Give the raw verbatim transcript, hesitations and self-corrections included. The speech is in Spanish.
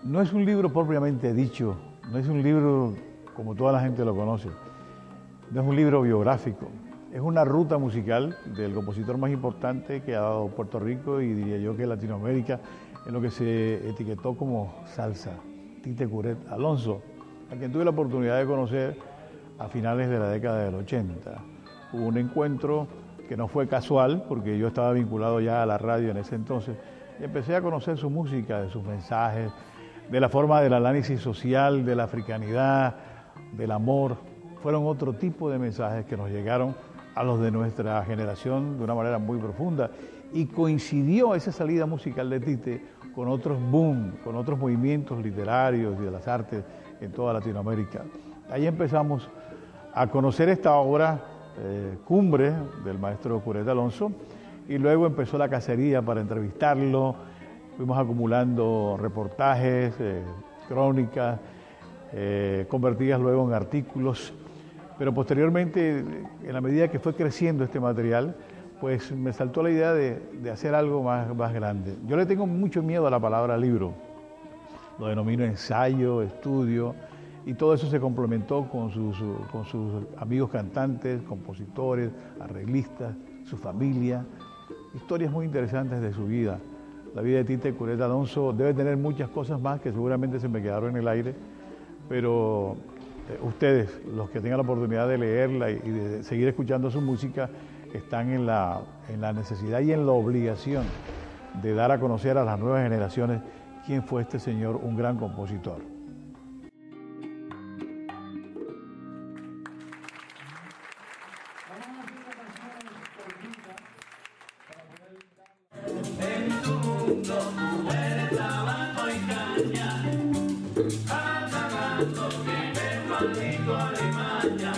No es un libro propiamente dicho, no es un libro como toda la gente lo conoce, no es un libro biográfico, es una ruta musical del compositor más importante que ha dado Puerto Rico y diría yo que Latinoamérica, en lo que se etiquetó como salsa, Tite Curet Alonso, a quien tuve la oportunidad de conocer a finales de la década del ochenta. Hubo un encuentro que no fue casual, porque yo estaba vinculado ya a la radio en ese entonces, y empecé a conocer su música, de sus mensajes, de la forma del análisis social, de la africanidad, del amor. Fueron otro tipo de mensajes que nos llegaron a los de nuestra generación de una manera muy profunda, y coincidió esa salida musical de Tite con otros boom, con otros movimientos literarios y de las artes en toda Latinoamérica. Ahí empezamos a conocer esta obra eh, cumbre del maestro Curet Alonso, y luego empezó la cacería para entrevistarlo. Fuimos acumulando reportajes, eh, crónicas, eh, convertidas luego en artículos, pero posteriormente, en la medida que fue creciendo este material, pues me saltó la idea de, de hacer algo más, más grande. Yo le tengo mucho miedo a la palabra libro, lo denomino ensayo, estudio, y todo eso se complementó con sus, con sus amigos cantantes, compositores, arreglistas, su familia, historias muy interesantes de su vida. La vida de Tite Curet Alonso debe tener muchas cosas más que seguramente se me quedaron en el aire, pero eh, ustedes, los que tengan la oportunidad de leerla y, y de seguir escuchando su música, están en la, en la necesidad y en la obligación de dar a conocer a las nuevas generaciones quién fue este señor, un gran compositor. En tu mundo tú eres trabajo y caña, atacando vive contigo y maña.